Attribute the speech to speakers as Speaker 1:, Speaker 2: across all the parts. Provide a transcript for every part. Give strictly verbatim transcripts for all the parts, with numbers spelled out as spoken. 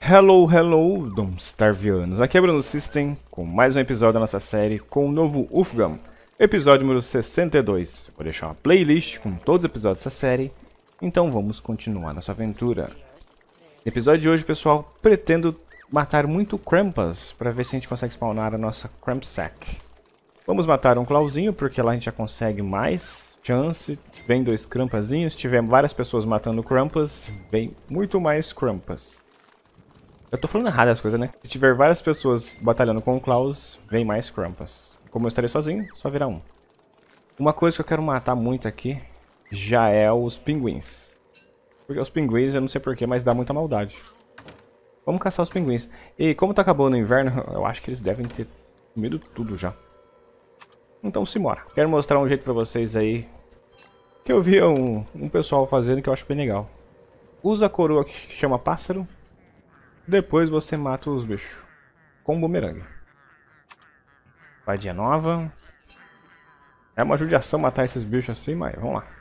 Speaker 1: Hello, hello, Domstarvianos. Aqui é Bruno System com mais um episódio da nossa série com o novo Ulfgam, episódio número sessenta e dois. Vou deixar uma playlist com todos os episódios dessa série, então vamos continuar nossa aventura. No episódio de hoje, pessoal, pretendo matar muito Krampus para ver se a gente consegue spawnar a nossa Krampsack. Vamos matar um Clauzinho, porque lá a gente já consegue mais chance. Vem dois Krampazinhos. Se tiver várias pessoas matando Krampus, vem muito mais Krampus. Eu tô falando errado as coisas, né? Se tiver várias pessoas batalhando com o Klaus, vem mais Krampus. Como eu estarei sozinho, só virá um. Uma coisa que eu quero matar muito aqui já é os pinguins. Porque os pinguins, eu não sei porquê, mas dá muita maldade. Vamos caçar os pinguins. E como tá acabando o inverno, eu acho que eles devem ter comido tudo já. Então simbora. Quero mostrar um jeito pra vocês aí que eu vi um, um pessoal fazendo que eu acho bem legal. Usa a coroa que chama pássaro. Depois você mata os bichos com um bumerangue. Vadinha nova. É uma judiação matar esses bichos assim, mas vamos lá.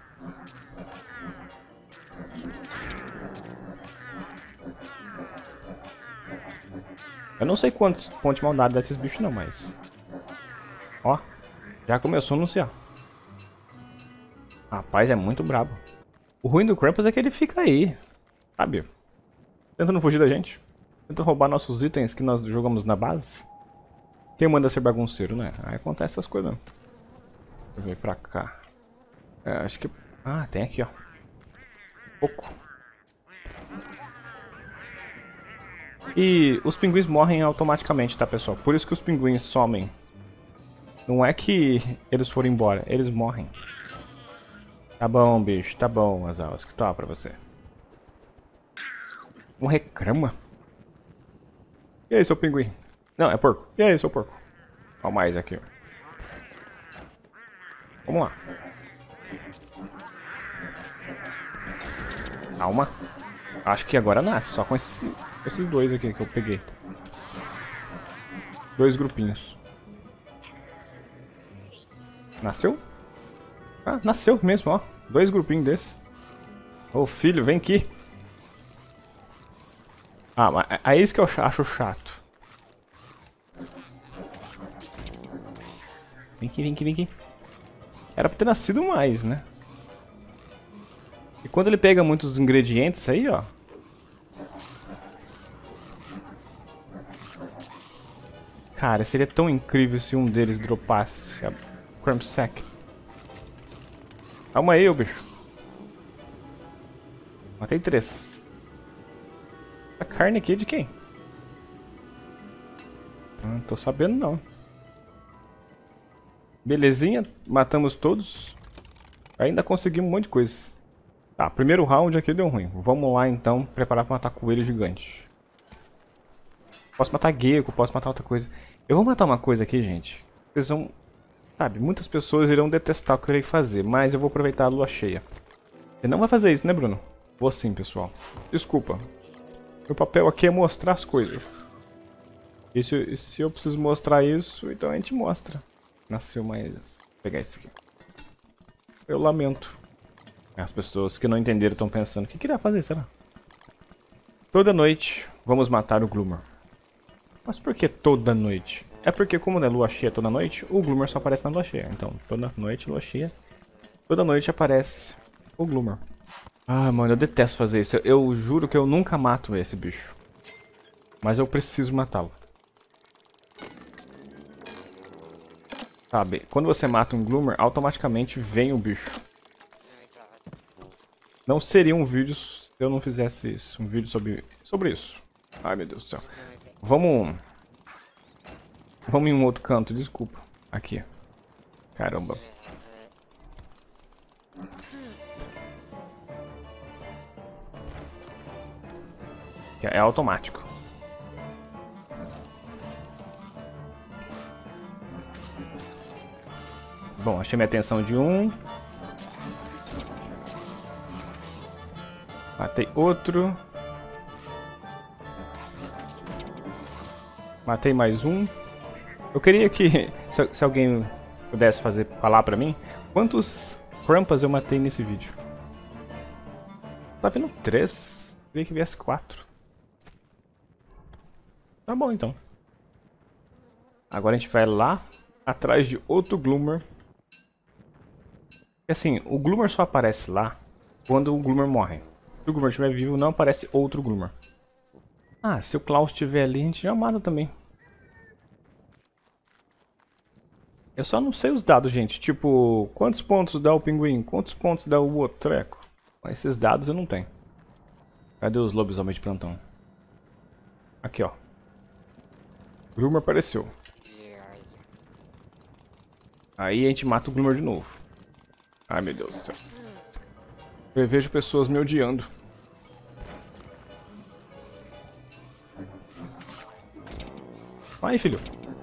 Speaker 1: Eu não sei quantos pontos de maldade desses bichos não, mas... Ó, já começou a anunciar. Rapaz, é muito brabo. O ruim do Krampus é que ele fica aí, sabe? Tentando fugir da gente. Tenta roubar nossos itens que nós jogamos na base. Quem manda ser bagunceiro, né? Aí acontece essas coisas. Deixa eu ver pra cá. É, acho que... Ah, tem aqui, ó. Pouco. E os pinguins morrem automaticamente, tá, pessoal? Por isso que os pinguins somem. Não é que eles foram embora, eles morrem. Tá bom, bicho. Tá bom, Azawas. Que tal pra você? Um reclama? E aí, seu pinguim? Não, é porco. E aí, seu porco? Ó, mais aqui, ó. Vamos lá. Calma. Acho que agora nasce, só com esse, esses dois aqui que eu peguei. Dois grupinhos. Nasceu? Ah, nasceu mesmo, ó. Dois grupinhos desses. Ô, filho, vem aqui. Ah, mas é isso que eu acho chato. Vem aqui, vem aqui, vem aqui. Era pra ter nascido mais, né? E quando ele pega muitos ingredientes aí, ó. Cara, seria tão incrível se um deles dropasse a Krampsack. Calma aí, ô bicho. Matei três. A carne aqui é de quem? Não tô sabendo não. Belezinha, matamos todos. Ainda conseguimos um monte de coisa. Tá, primeiro round aqui deu ruim. Vamos lá então, preparar pra matar coelho gigante. Posso matar gecko, posso matar outra coisa. Eu vou matar uma coisa aqui, gente. Vocês vão... Sabe, muitas pessoas irão detestar o que eu irei fazer, mas eu vou aproveitar a lua cheia. Você não vai fazer isso, né, Bruno? Vou sim, pessoal. Desculpa. Meu papel aqui é mostrar as coisas. E se, se eu preciso mostrar isso, então a gente mostra. Nasceu mais... Vou pegar esse aqui. Eu lamento. As pessoas que não entenderam estão pensando, o que queria fazer, será? Toda noite, vamos matar o Gloomer. Mas por que toda noite? É porque como é lua cheia toda noite, o Gloomer só aparece na lua cheia. Então, toda noite, lua cheia. Toda noite aparece o Gloomer. Ah, mano, eu detesto fazer isso. Eu, eu juro que eu nunca mato esse bicho. Mas eu preciso matá-lo. Sabe, quando você mata um Gloomer, automaticamente vem o bicho. Não seria um vídeo se eu não fizesse isso. Um vídeo sobre, sobre isso. Ai, meu Deus do céu. Vamos... Vamos em um outro canto, desculpa. Aqui. Caramba. É automático. Bom, achei minha atenção de um. Matei outro. Matei mais um. Eu queria que, se, se alguém pudesse fazer, falar pra mim, quantos Krampus eu matei nesse vídeo. Tá vendo três? Queria que viesse quatro. Tá bom, então. Agora a gente vai lá atrás de outro Gloomer. Assim, o Gloomer só aparece lá quando o Gloomer morre. Se o Gloomer estiver vivo, não aparece outro Gloomer. Ah, se o Klaus estiver ali, a gente já mata também. Eu só não sei os dados, gente. Tipo, quantos pontos dá o pinguim? Quantos pontos dá o outro treco? Esses dados eu não tenho. Cadê os lobisomens de plantão? Aqui, ó. O Gloomer apareceu. Aí a gente mata o Gloomer de novo. Ai, meu Deus do céu. Eu vejo pessoas me odiando. Vai, filho.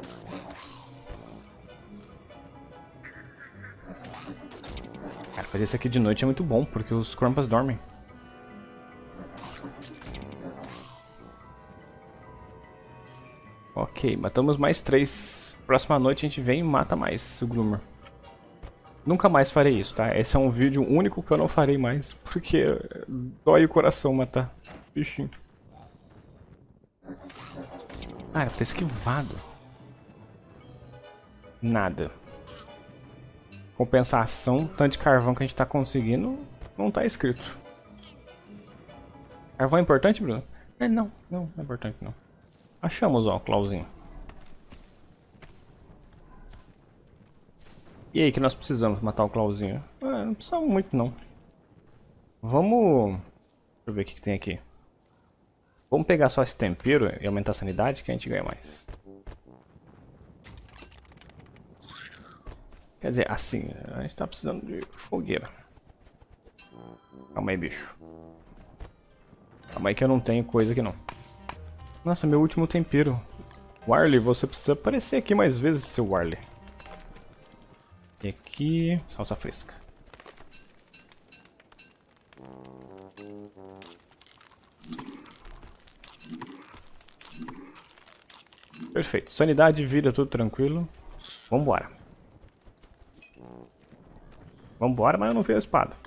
Speaker 1: Cara, fazer isso aqui de noite é muito bom, porque os Krumpas dormem. Ok, matamos mais três. Próxima noite a gente vem e mata mais o Gloomer. Nunca mais farei isso, tá? Esse é um vídeo único que eu não farei mais, porque dói o coração matar bichinho. Ah, era pra ter esquivado. Nada. Compensação, tanto de carvão que a gente tá conseguindo, não tá escrito. Carvão é importante, Bruno? É, não, não, não é importante não. Achamos, ó, o Klauzinho. E aí, que nós precisamos matar o Klauzinho? Ah, não precisamos muito, não. Vamos... Deixa eu ver o que, que tem aqui. Vamos pegar só esse tempero e aumentar a sanidade, que a gente ganha mais. Quer dizer, assim, a gente tá precisando de fogueira. Calma aí, bicho. Calma aí que eu não tenho coisa aqui, não. Nossa, meu último tempero. Warley, você precisa aparecer aqui mais vezes, seu Warley. E aqui, salsa fresca. Perfeito. Sanidade, vida, tudo tranquilo. Vambora. Vambora, mas eu não vi a espada.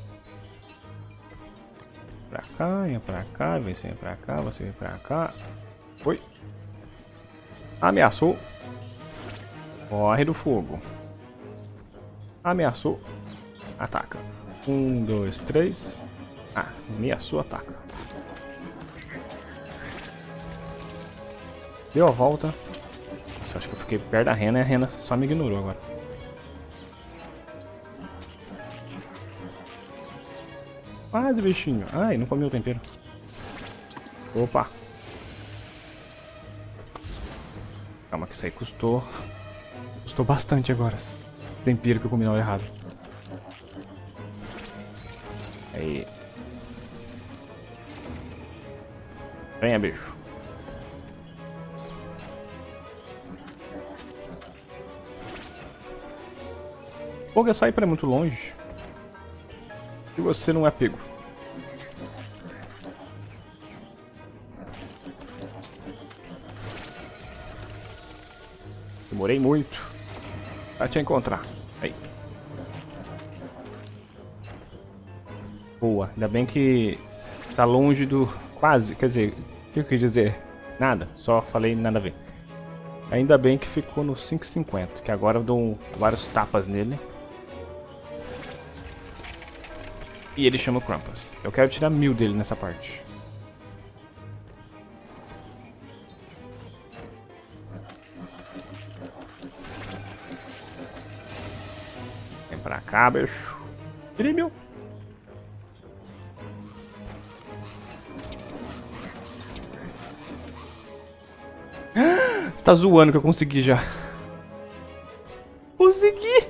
Speaker 1: Pra cá, vem pra cá, vem você pra cá, você vem pra cá. Oi. Ameaçou. Corre do fogo. Ameaçou. Ataca. Um, dois, três. Ah, ameaçou, ataca. Deu a volta. Nossa, acho que eu fiquei perto da Rena e a Rena só me ignorou agora. Quase, bichinho. Ai, não comi o tempero. Opa. Calma que isso aí custou. Custou bastante agora. Tempero que eu comi na hora errada. Aí. Venha, bicho. Fogo é sair para muito longe. E você não é pego. Demorei muito pra te encontrar. Aí. Boa. Ainda bem que tá longe do... Quase. Quer dizer, o que eu quis dizer? Nada. Só falei nada a ver. Ainda bem que ficou no cinco e cinquenta. Que agora eu dou vários tapas nele. E ele chama o Krumpas. Eu quero tirar mil dele nessa parte. Vem pra cá, bicho. Tirei mil. Você tá zoando que eu consegui já. Consegui!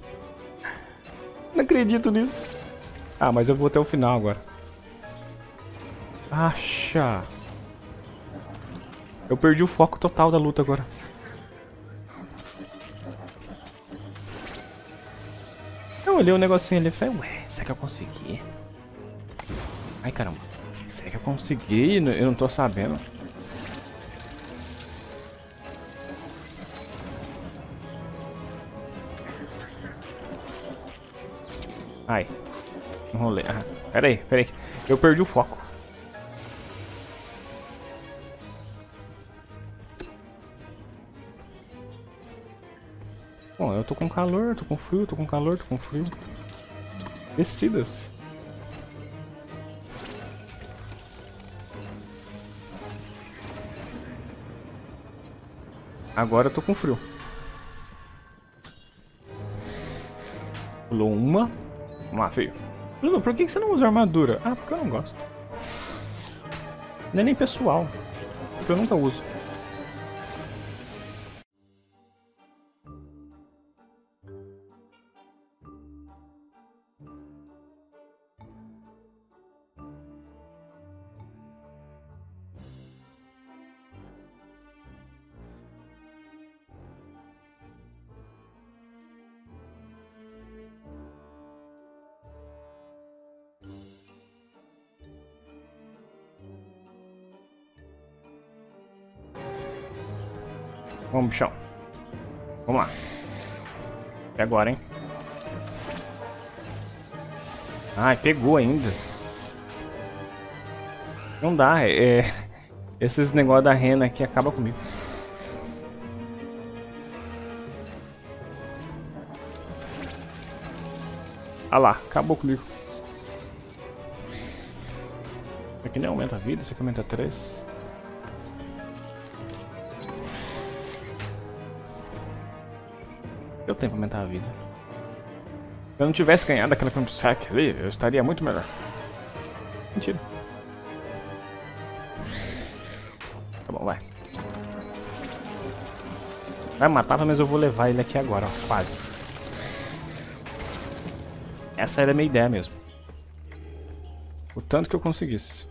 Speaker 1: Não acredito nisso. Ah, mas eu vou até o final agora. Acha! Eu perdi o foco total da luta agora. Eu olhei o negocinho ali e falei, ué, será que eu consegui? Ai, caramba. Será que eu consegui? Eu não tô sabendo. Ai. Enrolei. Ah, pera aí, pera aí. Eu perdi o foco. Bom, eu tô com calor, tô com frio, tô com calor, tô com frio. Descidas. Agora eu tô com frio. Pulou uma. Vamos lá, feio. Bruno, por que você não usa armadura? Ah, porque eu não gosto. Não é nem pessoal. Porque eu nunca uso. Vamos, bichão. Vamos lá. E agora, hein? Ai, pegou ainda. Não dá, é... Esses negócios da rena aqui acaba comigo. Ah lá, acabou comigo. Isso aqui nem aumenta a vida, isso aqui aumenta três. Eu tenho pra aumentar a vida. Se eu não tivesse ganhado aquela Camp Sack ali, eu estaria muito melhor. Mentira. Tá bom, vai. Vai matar, mas eu vou levar ele aqui agora, ó. Quase. Essa era a minha ideia mesmo. O tanto que eu conseguisse.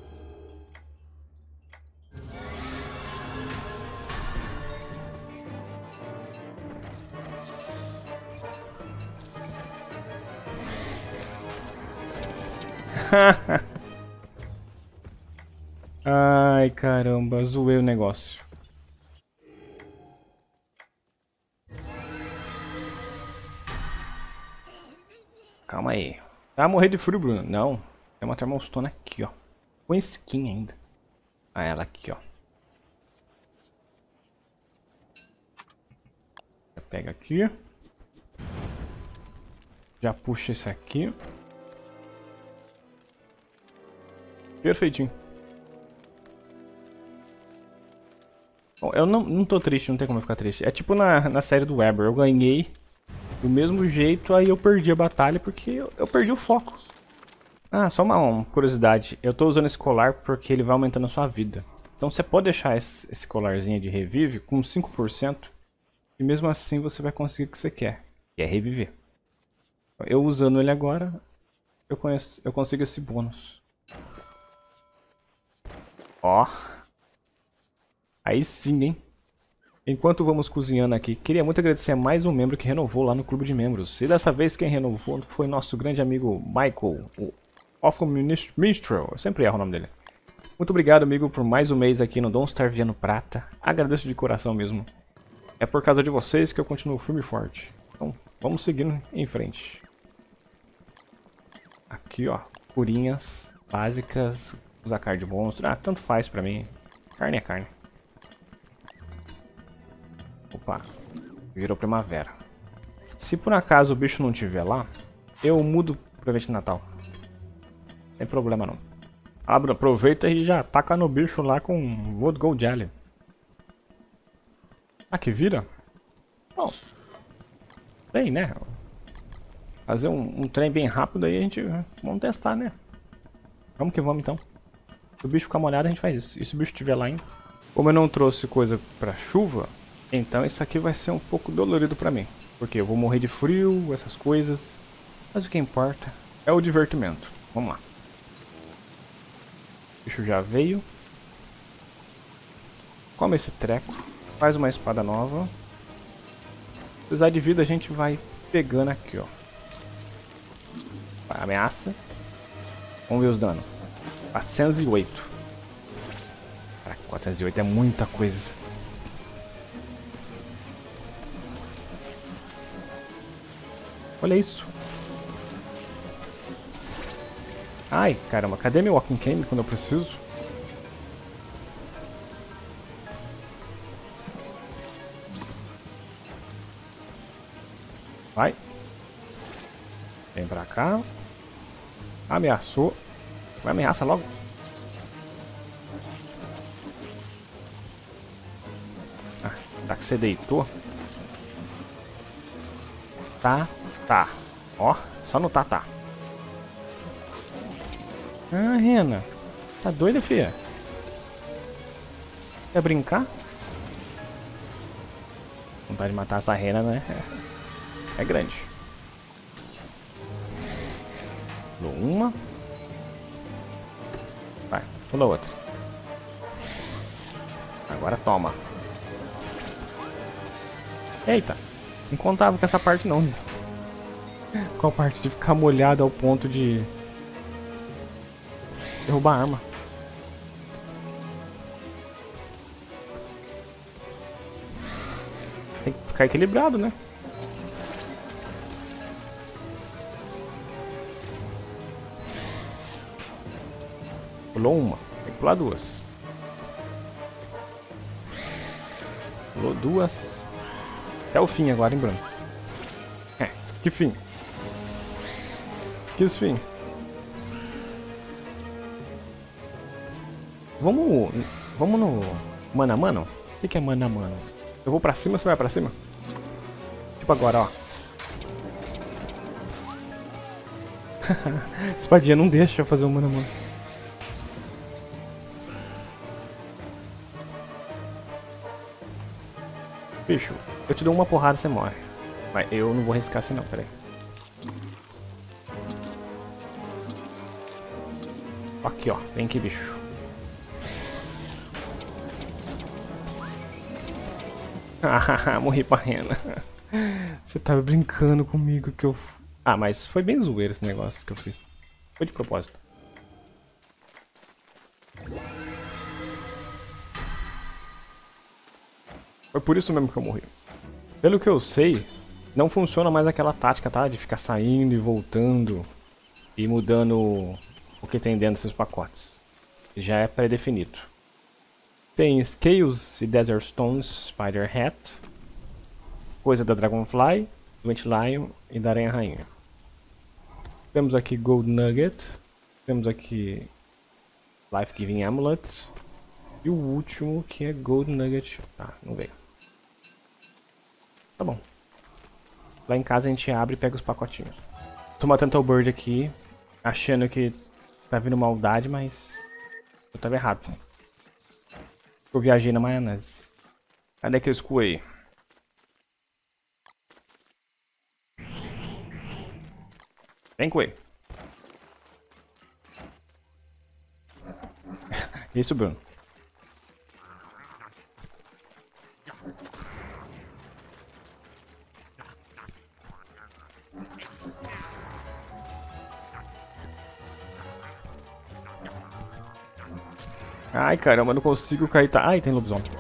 Speaker 1: Ai, caramba, zoei o negócio. Calma aí. Vai morrer de frio, Bruno. Não. Tem uma Thermalstone aqui, ó. Com skin ainda. Ah, ela aqui, ó. Pega aqui. Já puxa esse aqui. Perfeitinho. Bom, eu não, não tô triste, não tem como eu ficar triste. É tipo na, na série do Weber. Eu ganhei do mesmo jeito, aí eu perdi a batalha porque eu, eu perdi o foco. Ah, só uma, uma curiosidade. Eu tô usando esse colar porque ele vai aumentando a sua vida. Então você pode deixar esse, esse colarzinho de revive com cinco por cento. E mesmo assim você vai conseguir o que você quer. Que é reviver. Eu usando ele agora, eu, conheço, eu consigo esse bônus. Ó. Aí sim, hein. Enquanto vamos cozinhando aqui, queria muito agradecer a mais um membro que renovou lá no clube de membros. E dessa vez quem renovou foi nosso grande amigo Michael, o Awful Minstrel. Eu sempre erro o nome dele. Muito obrigado, amigo, por mais um mês aqui no Don't Starve Viano Prata. Agradeço de coração mesmo. É por causa de vocês que eu continuo firme e forte. Então, vamos seguindo em frente. Aqui, ó, curinhas básicas, usar carne de monstro. Ah, tanto faz pra mim. Carne é carne. Opa, virou primavera. Se por acaso o bicho não estiver lá, eu mudo pro evento de Natal. Não tem problema não. Abra, aproveita e já taca no bicho lá com Wood Gold Jelly. Ah, que vira? Bom, tem, né? Fazer um, um trem bem rápido aí a gente... Vamos testar, né? Vamos que vamos então. Se o bicho ficar molhado a gente faz isso. E se o bicho estiver lá ainda? Como eu não trouxe coisa pra chuva... Então isso aqui vai ser um pouco dolorido pra mim. Porque eu vou morrer de frio, essas coisas. Mas o que importa é o divertimento. Vamos lá. O bicho já veio. Come esse treco. Faz uma espada nova. Se precisar de vida a gente vai pegando aqui, ó. Ameaça. Vamos ver os danos. quatrocentos e oito. Caraca, quatrocentos e oito é muita coisa. Olha isso. Ai, caramba, cadê meu Walking Cane quando eu preciso? Vai. Vem pra cá. Ameaçou. Vai, ameaça logo. Ah, já que você deitou. Tá, tá. Ó, só no tá, tá. Ah, Rena. Tá doida, filha? Quer brincar? Vontade de matar essa rena, né? É, é grande. Pulou uma. Vai, pula outra. Agora toma. Eita, não contava com essa parte não. Qual parte de ficar molhado ao ponto de derrubar a arma? Tem que ficar equilibrado, né? Pulou uma, tem que pular duas. Pulou duas. Até o fim agora, hein, Bruno? É, que fim? Que fim? Vamos. Vamos no. Mano a mano? O que, que é mano a mano? Eu vou pra cima, você vai pra cima? Tipo agora, ó. Espadinha não deixa eu fazer o mano a mano. Bicho, eu te dou uma porrada e você morre. Mas eu não vou arriscar assim não, peraí. Aqui, ó. Vem aqui, bicho. Ah, morri pra rena. Você tava brincando comigo que eu... Ah, mas foi bem zoeiro esse negócio que eu fiz. Foi de propósito. Foi por isso mesmo que eu morri. Pelo que eu sei, não funciona mais aquela tática, tá? De ficar saindo e voltando e mudando o que tem dentro desses pacotes. Já é pré-definido. Tem Scales e Desert Stones, Spider Hat, coisa da Dragonfly, Witch Lion e da Aranha Rainha. Temos aqui Gold Nugget, temos aqui Life Giving Amulet e o último que é Gold Nugget. Tá, não veio. Tá bom. Lá em casa a gente abre e pega os pacotinhos. Tô matando o Bird aqui, achando que tá vindo maldade, mas eu tava errado. Eu viajei na maionese. Cadê que eu escoei? Vem, Coelho. Isso, Bruno. Ai, caramba, eu não consigo cair. Tá... Ai, tem lobisomem.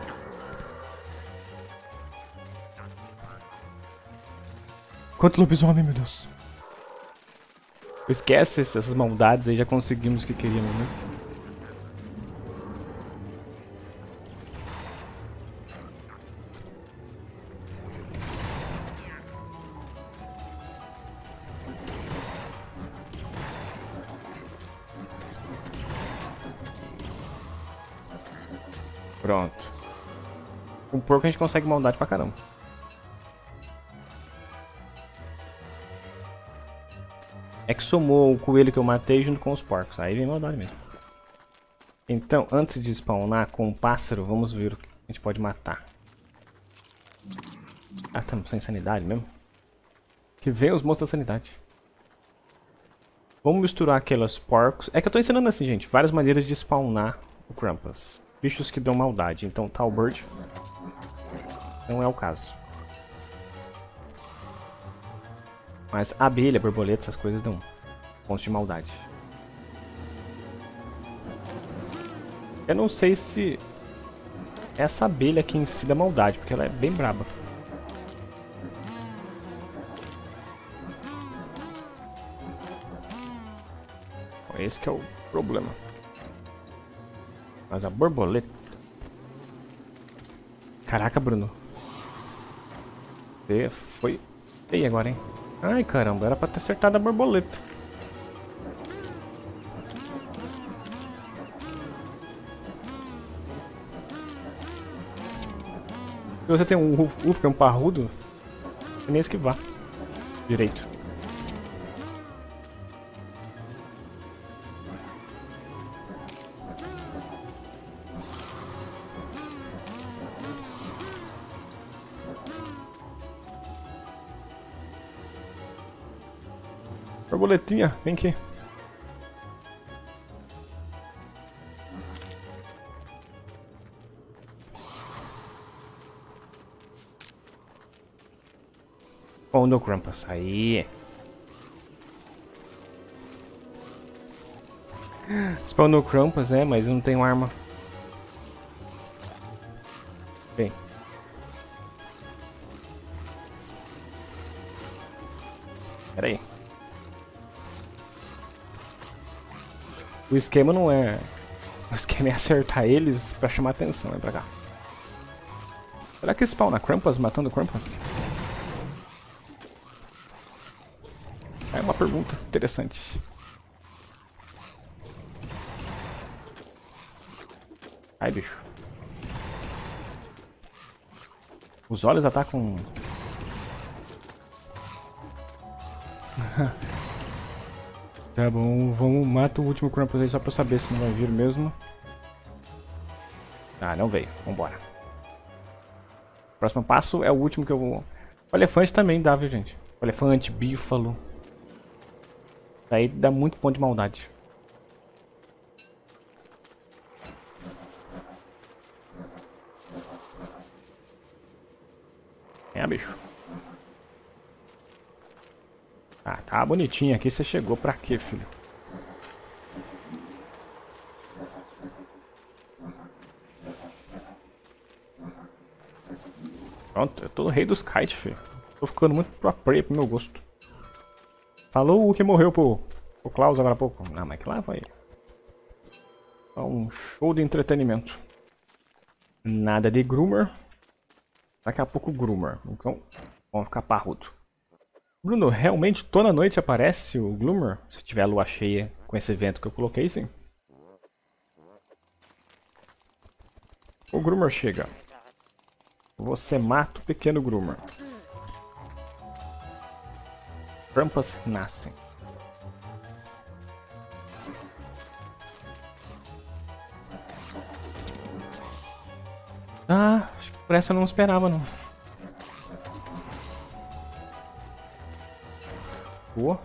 Speaker 1: Quanto lobisomem, meu Deus. Esquece essas maldades aí, já conseguimos o que queríamos mesmo. Pronto. Com o porco a gente consegue maldade pra caramba. É que somou o coelho que eu matei junto com os porcos. Aí vem maldade mesmo. Então, antes de spawnar com o pássaro, vamos ver o que a gente pode matar. Ah, estamos sem sanidade mesmo? Que vem os monstros da sanidade. Vamos misturar aqueles porcos. É que eu tô ensinando assim, gente, várias maneiras de spawnar o Krampus. Bichos que dão maldade. Então, Talbird não é o caso. Mas abelha, borboleta, essas coisas dão pontos de maldade. Eu não sei se essa abelha aqui em si dá maldade, porque ela é bem braba. Esse que é o problema. Mas a borboleta... Caraca, Bruno. Você foi E agora, hein? Ai, caramba, era pra ter acertado a borboleta. Se você tem um Ufgam parrudo, você nem esquivar direito. Borboletinha, vem aqui. Spawn no Krampus, aí. Spawn no Krampus, né? Mas não tenho arma. Vem. Pera aí. O esquema não é... O esquema é acertar eles pra chamar atenção, vem pra cá. Será que spawna Krampus matando Krampus? É uma pergunta interessante. Ai, bicho. Os olhos atacam... Tá bom, vamos matar o último Krampus aí só pra eu saber se não vai vir mesmo. Ah, não veio. Vambora. Próximo passo é o último que eu vou... O elefante também dá, viu, gente? O elefante, bífalo. Daí dá muito ponto de maldade. É, bicho. Ah, tá bonitinho aqui. Você chegou pra quê, filho? Pronto, eu tô no rei dos kites, filho. Tô ficando muito pro play pro meu gosto. Falou o que morreu pro, pro Klaus agora há pouco. Não, mas que lá foi. Só um show de entretenimento. Nada de Groomer. Daqui a pouco Groomer. Então, vamos ficar parrudo. Bruno, realmente toda noite aparece o Gloomer? Se tiver a lua cheia com esse evento que eu coloquei, sim. O Groomer chega. Você mata o pequeno Groomer. Krampus nascem. Ah, acho que por essa eu não esperava, não. Boa.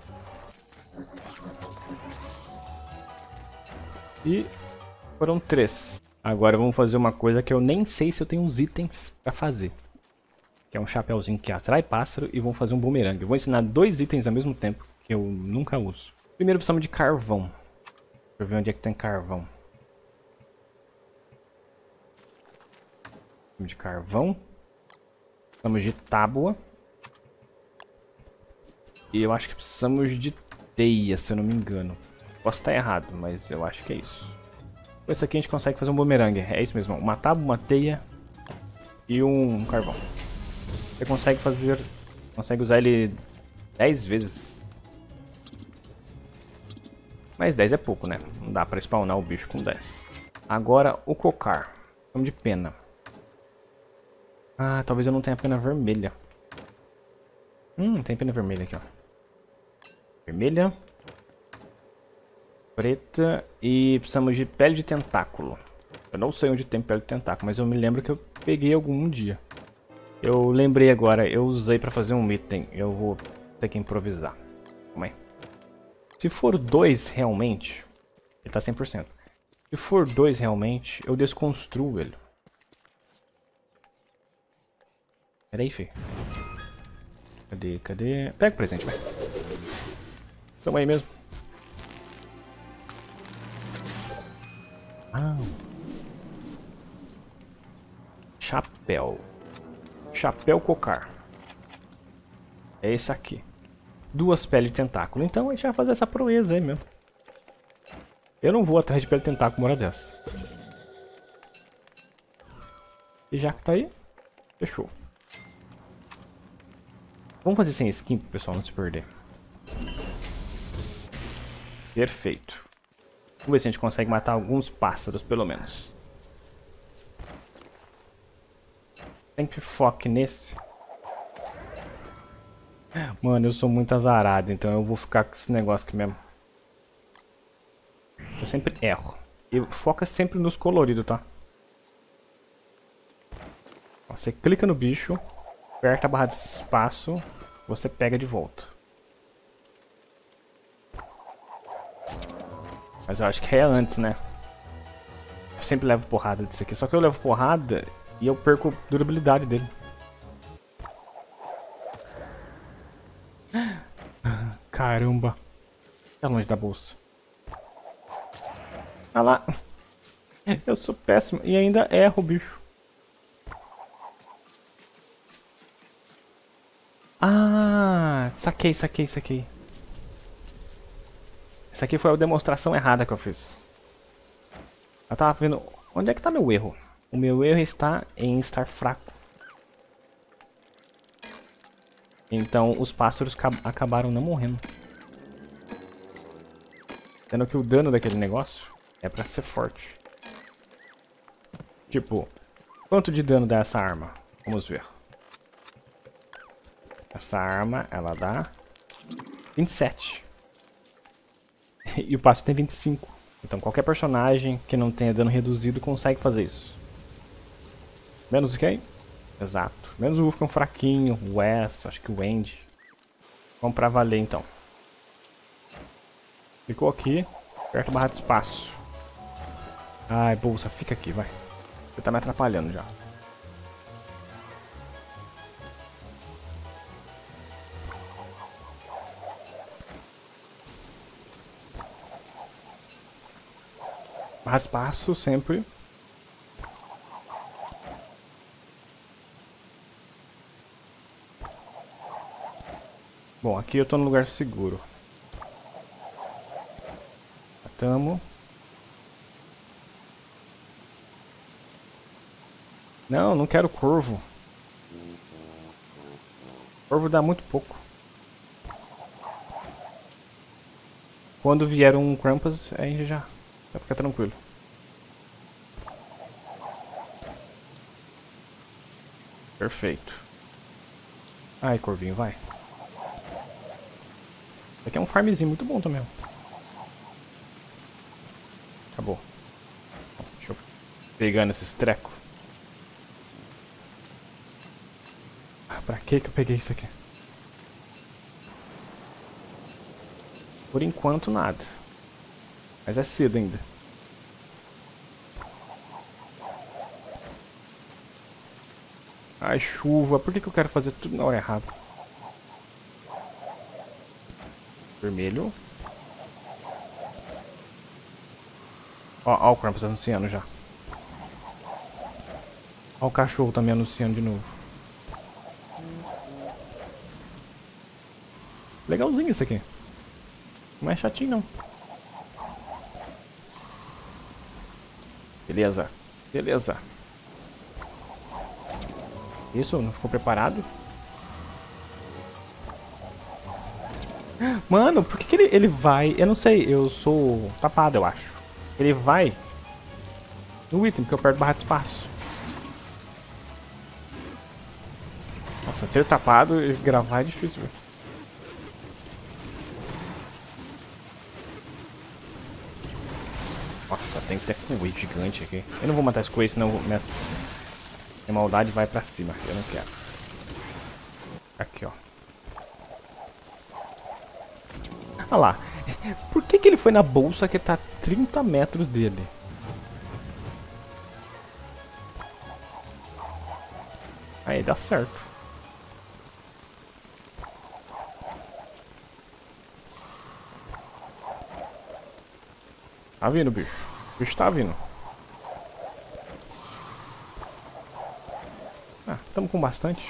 Speaker 1: E foram três. Agora vamos fazer uma coisa que eu nem sei se eu tenho uns itens pra fazer. Que é um chapéuzinho que atrai pássaro e vou fazer um bumerangue. Eu vou ensinar dois itens ao mesmo tempo que eu nunca uso. Primeiro precisamos de carvão. Deixa eu ver onde é que tem carvão. Precisamos de carvão. Precisamos de tábua. E eu acho que precisamos de teia, se eu não me engano. Posso estar errado, mas eu acho que é isso. Com esse aqui a gente consegue fazer um bumerangue. É isso mesmo. Uma tábua, uma teia e um carvão. Você consegue fazer... Consegue usar ele dez vezes. Mas dez é pouco, né? Não dá pra spawnar o bicho com dez. Agora o cocar. Vamos de pena. Ah, talvez eu não tenha pena vermelha. Hum, tem pena vermelha aqui, ó. Vermelha. Preta. E precisamos de pele de tentáculo. Eu não sei onde tem pele de tentáculo, mas eu me lembro que eu peguei algum dia. Eu lembrei agora, eu usei pra fazer um item. Eu vou ter que improvisar. Calma aí. Se for dois realmente, ele tá cem por cento. Se for dois realmente, eu desconstruo ele. Pera aí, filho. Cadê, cadê? Pega o presente, vai. Toma aí mesmo. Ah. Chapéu. Chapéu cocar. É esse aqui. Duas peles de tentáculo. Então a gente vai fazer essa proeza aí mesmo. Eu não vou atrás de pele de tentáculo uma hora dessa. E já que tá aí, fechou. Vamos fazer sem skin pro pessoal não se perder. Perfeito. Vamos ver se a gente consegue matar alguns pássaros, pelo menos. Sempre foque nesse. Mano, eu sou muito azarado, então eu vou ficar com esse negócio aqui mesmo. Eu sempre erro. E foca sempre nos coloridos, tá? Você clica no bicho, aperta a barra de espaço, você pega de volta. Mas eu acho que é antes, né? Eu sempre levo porrada disso aqui, só que eu levo porrada e eu perco a durabilidade dele. Caramba. Tá longe da bolsa. Ah lá. Eu sou péssimo e ainda erro o bicho. Ah, saquei, saquei, saquei. Essa aqui foi a demonstração errada que eu fiz. Eu tava vendo... Onde é que tá meu erro? O meu erro está em estar fraco. Então os pássaros acabaram não morrendo. Sendo que o dano daquele negócio é pra ser forte. Tipo, quanto de dano dá essa arma? Vamos ver. Essa arma, ela dá vinte e sete. E o pássaro tem vinte e cinco. Então qualquer personagem que não tenha dano reduzido consegue fazer isso. Menos quem? Exato. Menos o Wolfgang fraquinho, o Wes, acho que o Andy. Vamos pra valer então. Ficou aqui, aperta a barra de espaço. Ai, bolsa, fica aqui, vai. Você tá me atrapalhando já. Barra de espaço, sempre. Bom, aqui eu tô no lugar seguro. Matamos. Não, não quero corvo. Corvo dá muito pouco. Quando vier um Krampus, aí já vai ficar tranquilo. Perfeito. Ai, corvinho, vai. Isso aqui é um farmzinho muito bom também. Acabou. Deixa eu pegar nesses trecos. Ah, pra que que eu peguei isso aqui? Por enquanto nada. Mas é cedo ainda. Ai, chuva. Por que que eu quero fazer tudo na hora errada? Vermelho. Ó, ó o Krampus anunciando já. Ó o cachorro também anunciando de novo. Legalzinho isso aqui. Não é chatinho não. Beleza. Beleza. Isso, não ficou preparado? Mano, por que, que ele, ele vai... Eu não sei, eu sou tapado, eu acho. Ele vai no item, porque eu perto barra de espaço. Nossa, ser tapado e gravar é difícil, velho. Nossa, tem que ter Kuei gigante aqui. Eu não vou matar esse Kuei, senão minha... minha maldade vai pra cima. Eu não quero. Aqui, ó. Olha lá. Por que que ele foi na bolsa que tá a trinta metros dele? Aí dá certo. Tá vindo, bicho. O bicho tá vindo. Ah, tamo com bastante.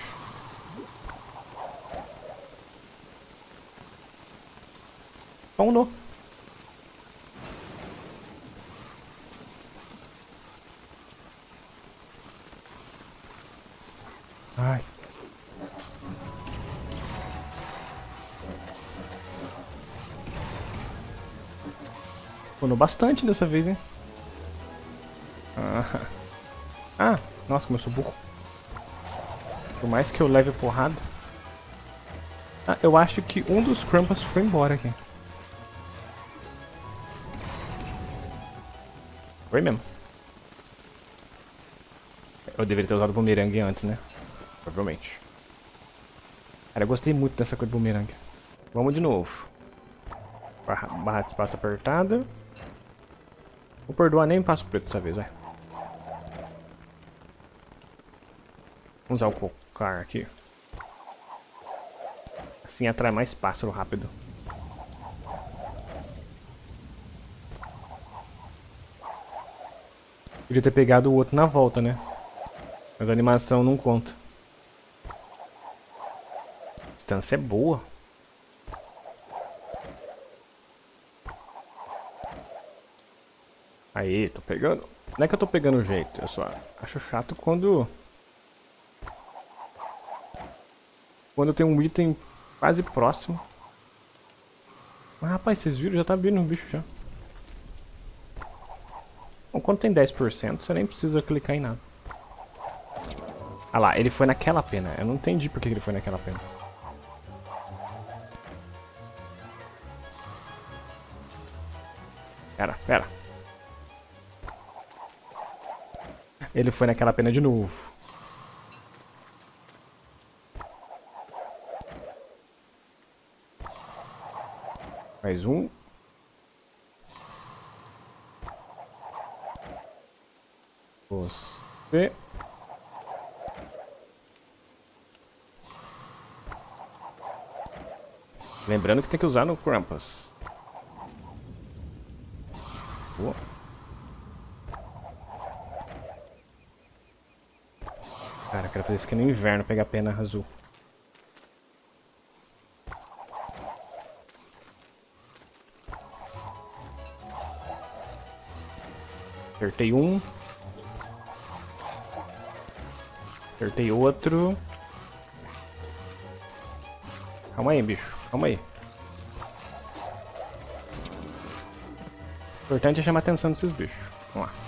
Speaker 1: Só um no. Ai. Punou bastante dessa vez, hein? Ah, ah, nossa, como eu sou burro. Por mais que eu leve porrada. Ah, eu acho que um dos Krampas foi embora aqui. Foi mesmo. Eu deveria ter usado o bumerangue antes, né? Provavelmente. Cara, eu gostei muito dessa cor de bumerangue. Vamos de novo. Barra, barra de espaço apertada. Vou perdoar nem passo preto dessa vez, vai. Vamos usar o cocar aqui. Assim atrai mais pássaro rápido. Podia ter pegado o outro na volta, né? Mas a animação não conta. A distância é boa. Aí, tô pegando. Não é que eu tô pegando o jeito, eu só acho chato quando... Quando tem um item quase próximo. Mas rapaz, vocês viram? Já tá vindo um bicho já. Bom, quando tem dez por cento, você nem precisa clicar em nada. Ah lá, ele foi naquela pena. Eu não entendi por que ele foi naquela pena. Pera, pera. Ele foi naquela pena de novo. Mais um. Você. Lembrando que tem que usar no Krampus. Boa. Cara, eu quero fazer isso aqui no inverno, pegar a pena azul. Acertei um. Acertei outro. Calma aí, bicho. Calma aí. O importante é chamar a atenção desses bichos. Vamos lá.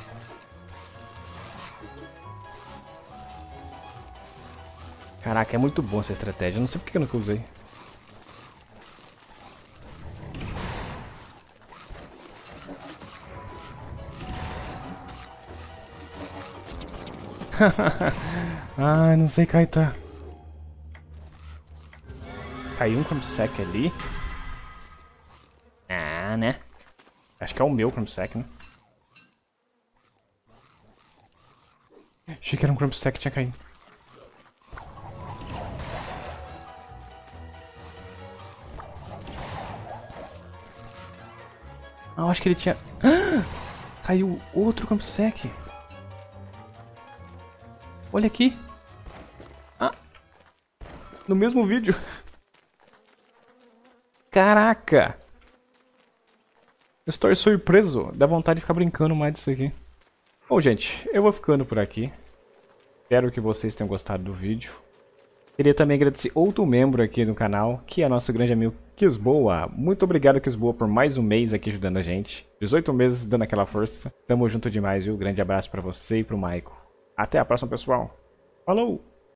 Speaker 1: Caraca, é muito bom essa estratégia. Eu não sei porque eu nunca usei. Ai, não sei, Kaita. Caiu um Crumbsack ali. Ah, né? Acho que é o meu Crumbsack, né? Achei que era um Crumbsack que tinha caído. Ah, eu acho que ele tinha... Ah! Caiu outro Crumbsack. Olha aqui. Ah! No mesmo vídeo. Caraca! Eu estou surpreso. Dá vontade de ficar brincando mais disso aqui. Bom, gente, eu vou ficando por aqui. Espero que vocês tenham gostado do vídeo. Queria também agradecer outro membro aqui do canal, que é nosso grande amigo Kisboa. Muito obrigado, Kisboa, por mais um mês aqui ajudando a gente. dezoito meses dando aquela força. Tamo junto demais, viu? Grande abraço pra você e pro Maiko. Até a próxima, pessoal. Falou!